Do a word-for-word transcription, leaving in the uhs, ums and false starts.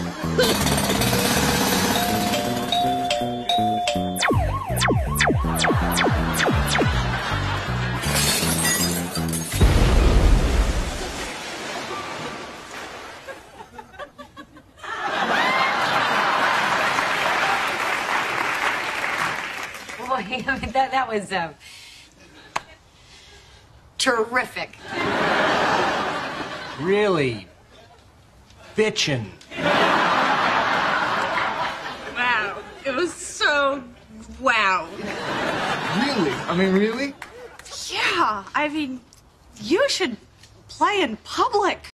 Boy, I mean, that, that was uh, terrific. Really bitchin'. Wow. It was so wow. Really? I mean, really? Yeah. I mean, you should play in public.